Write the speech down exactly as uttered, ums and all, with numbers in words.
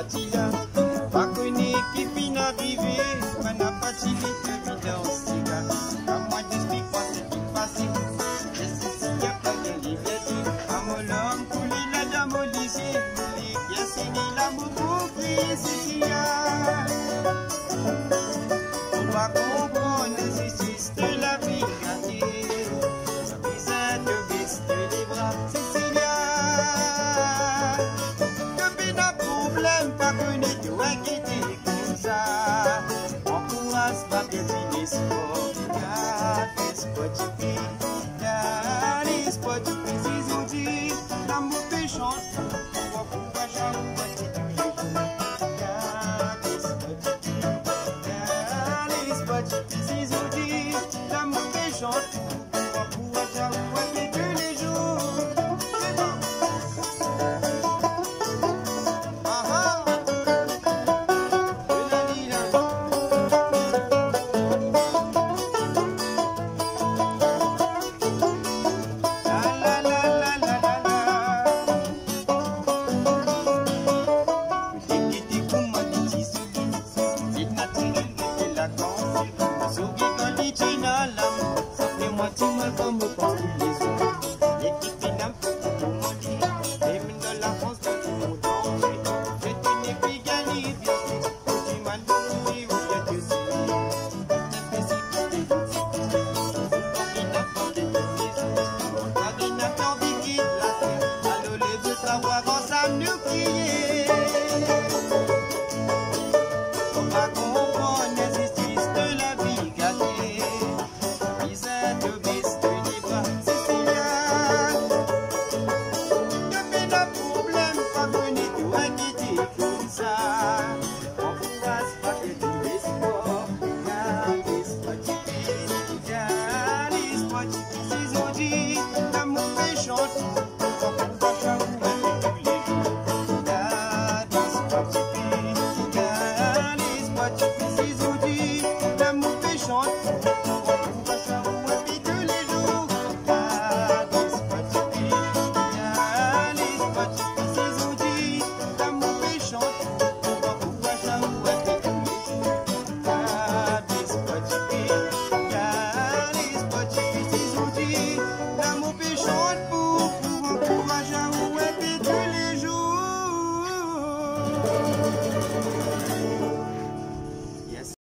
parti là. Pas connu qui finit arrivé, on n'a pas de évidence, c'est gars. À moi d'expliquer quoi c'est qui passe. Et si il n'y a pas de liberté, à mon homme, couler la dame au lycée, qui a signé l'amour pour crier, c'est qu'il y a. On va comprendre les exercices de la vie gâtée. Ça vise de baisser les bras, c'est qu'il y a. Depuis nos problèmes, pas connu de inquiéter comme ça. Encourage pas de finir sport. Garde sport du pays. Garde sport du pays. Ils ont dit l'amour peut chanter. On va pouvoir jouer tous les jours. Garde sport du pays. Garde sport du pays. Ils ont dit l'amour peut chanter. On va pouvoir jouer tous les jours. C'est bon. Problème, pas connu, tout inquiété comme ça.